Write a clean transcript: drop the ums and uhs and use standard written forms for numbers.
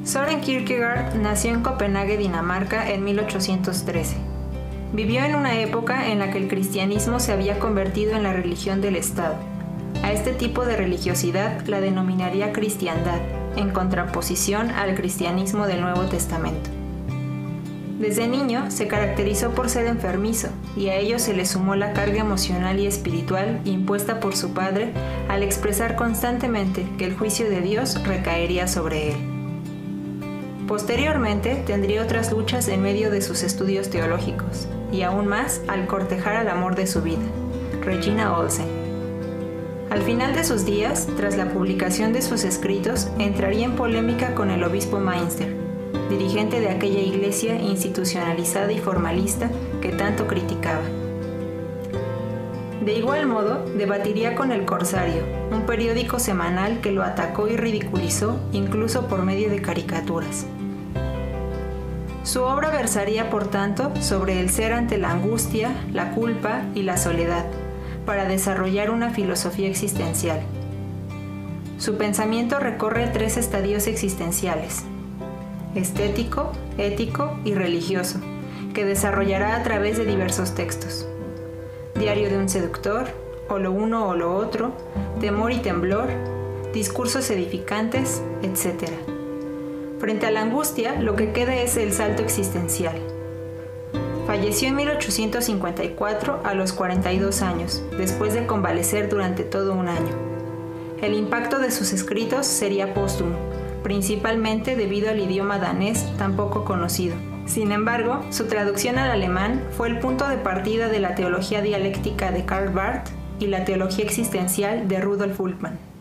Søren Kierkegaard nació en Copenhague, Dinamarca, en 1813. Vivió en una época en la que el cristianismo se había convertido en la religión del Estado. A este tipo de religiosidad la denominaría cristiandad, en contraposición al cristianismo del Nuevo Testamento. Desde niño se caracterizó por ser enfermizo, y a ello se le sumó la carga emocional y espiritual impuesta por su padre al expresar constantemente que el juicio de Dios recaería sobre él. Posteriormente tendría otras luchas en medio de sus estudios teológicos, y aún más al cortejar al amor de su vida, Regina Olsen. Al final de sus días, tras la publicación de sus escritos, entraría en polémica con el obispo Meinster, dirigente de aquella iglesia institucionalizada y formalista que tanto criticaba. De igual modo, debatiría con El Corsario, un periódico semanal que lo atacó y ridiculizó incluso por medio de caricaturas. Su obra versaría, por tanto, sobre el ser ante la angustia, la culpa y la soledad, para desarrollar una filosofía existencial. Su pensamiento recorre 3 estadios existenciales: estético, ético y religioso, que desarrollará a través de diversos textos. Diario de un seductor, o lo uno o lo otro, temor y temblor, discursos edificantes, etc. Frente a la angustia, lo que queda es el salto existencial. Falleció en 1854 a los 42 años, después de convalecer durante todo un año. El impacto de sus escritos sería póstumo, principalmente debido al idioma danés tan poco conocido. Sin embargo, su traducción al alemán fue el punto de partida de la teología dialéctica de Karl Barth y la teología existencial de Rudolf Bultmann.